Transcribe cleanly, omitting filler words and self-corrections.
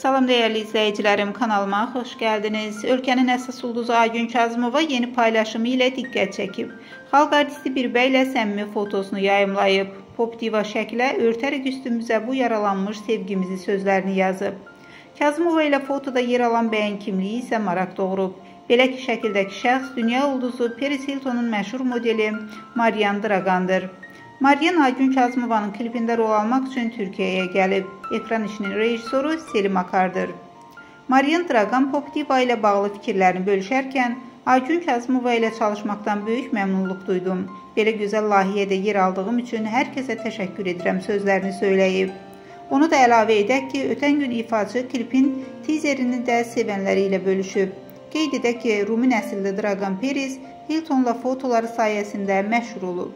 Salam değerli izleyicilerim, kanalıma hoş geldiniz. Ülkenin əsas ulduzu Aygün Kazımova yeni paylaşımı ile dikkat çekib. Xalq artisti Birbə ilə səmimi fotosunu yayımlayıb. Pop diva şəklə örtərək üstümüzə bu yaralanmış sevgimizi sözlərini yazıb. Kazımova ilə fotoda yer alan bəyin kimliyi isə maraq doğurub. Belə ki, şəkildəki şəxs dünya ulduzu Paris Hilton'un məşhur modeli Marianne Dragan'dır. Marianne Aygün Kazımovanın klipində rol almaq üçün Türkiyəyə gəlib. Ekran işinin rejissoru Selim Akar'dır. Marianne Dragan pop diva ilə bağlı fikirlərini bölüşərkən Aygün Kazımova ilə çalışmaqdan böyük məmnunluq duydum. Belə gözəl layihədə yer aldığım üçün hər kəsə təşəkkür edirəm sözlərini söyləyib. Onu da əlavə edək ki, ötən gün ifaçı klipin teaserini də sevənləri ilə bölüşüb. Qeyd edək ki, Rumi nəsilli Dragan Paris Hilton'la fotoları sayəsində məşhur olub.